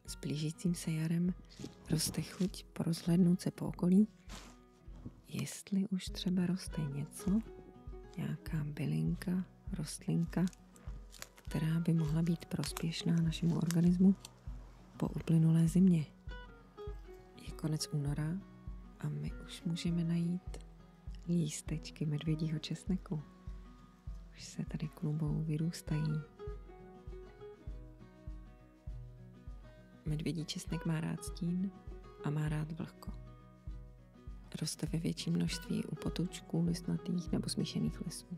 S blížícím se jarem roste chuť porozhlédnout se po okolí, jestli už třeba roste něco, nějaká bylinka, rostlinka, která by mohla být prospěšná našemu organismu po uplynulé zimě. Je konec února a my už můžeme najít lístečky medvědího česneku. Už se tady klubou vyrůstají. Medvědí česnek má rád stín a má rád vlhko. Roste ve větším množství u potůčků, listnatých nebo smíšených lesů.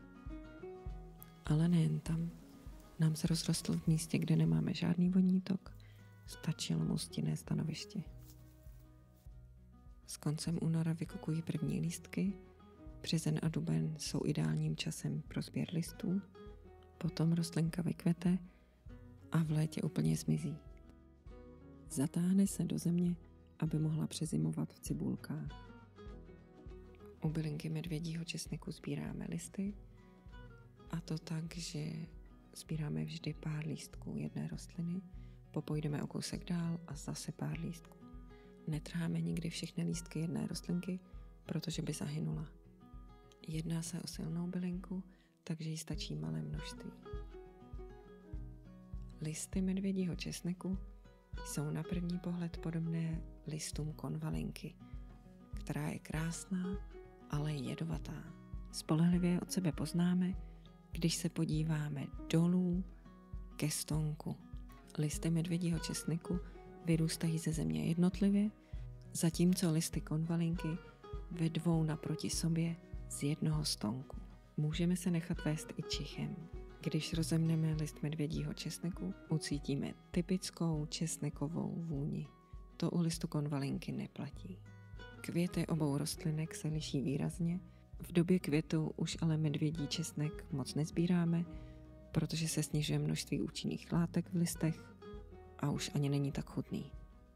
Ale nejen tam. Nám se rozrostl v místě, kde nemáme žádný vodní tok, stačilo mu stinné stanoviště. S koncem února vykukují první lístky, březen a duben jsou ideálním časem pro sběr listů, potom rostlinka vykvete a v létě úplně zmizí. Zatáhne se do země, aby mohla přezimovat v cibulkách. U bylinky medvědího česneku sbíráme listy, a to tak, že sbíráme vždy pár lístků jedné rostliny, popojdeme o kousek dál a zase pár lístků. Netrháme nikdy všechny lístky jedné rostlinky, protože by zahynula. Jedná se o silnou bylinku, takže jí stačí malé množství. Listy medvědího česneku jsou na první pohled podobné listům konvalinky, která je krásná, ale jedovatá. Spolehlivě od sebe poznáme, když se podíváme dolů ke stonku. Listy medvědího česneku vyrůstají ze země jednotlivě, zatímco listy konvalinky ve dvou naproti sobě z jednoho stonku. Můžeme se nechat vést i čichem. Když rozemneme list medvědího česneku, ucítíme typickou česnekovou vůni. To u listu konvalinky neplatí. Květy obou rostlinek se liší výrazně. V době květu už ale medvědí česnek moc nezbíráme, protože se snižuje množství účinných látek v listech a už ani není tak chutný.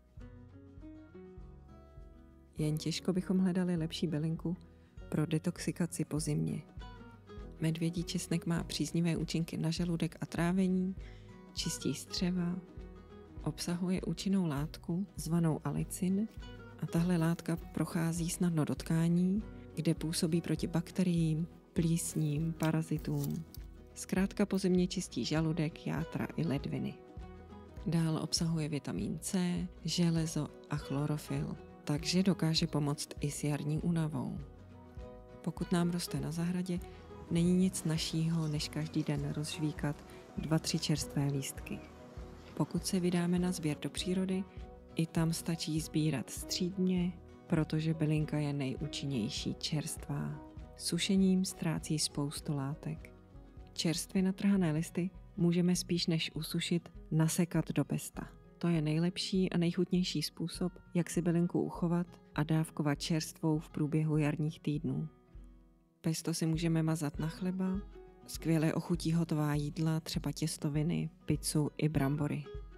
Jen těžko bychom hledali lepší bylinku pro detoxikaci po zimě. Medvědí česnek má příznivé účinky na žaludek a trávení, čistí střeva, obsahuje účinnou látku zvanou alicin a tahle látka prochází snadno do tkání, kde působí proti bakteriím, plísním, parazitům. Zkrátka po zimě čistí žaludek, játra i ledviny. Dál obsahuje vitamin C, železo a chlorofyl, takže dokáže pomoct i s jarní únavou. Pokud nám roste na zahradě, není nic našího, než každý den rozžvíkat 2-3 čerstvé lístky. Pokud se vydáme na sběr do přírody, i tam stačí sbírat střídmě, protože bylinka je nejúčinnější čerstvá. Sušením ztrácí spoustu látek. Čerstvě natrhané listy můžeme spíš než usušit nasekat do pesta. To je nejlepší a nejchutnější způsob, jak si bylinku uchovat a dávkovat čerstvou v průběhu jarních týdnů. Pesto si můžeme mazat na chleba, skvěle ochutí hotová jídla, třeba těstoviny, pizzu i brambory.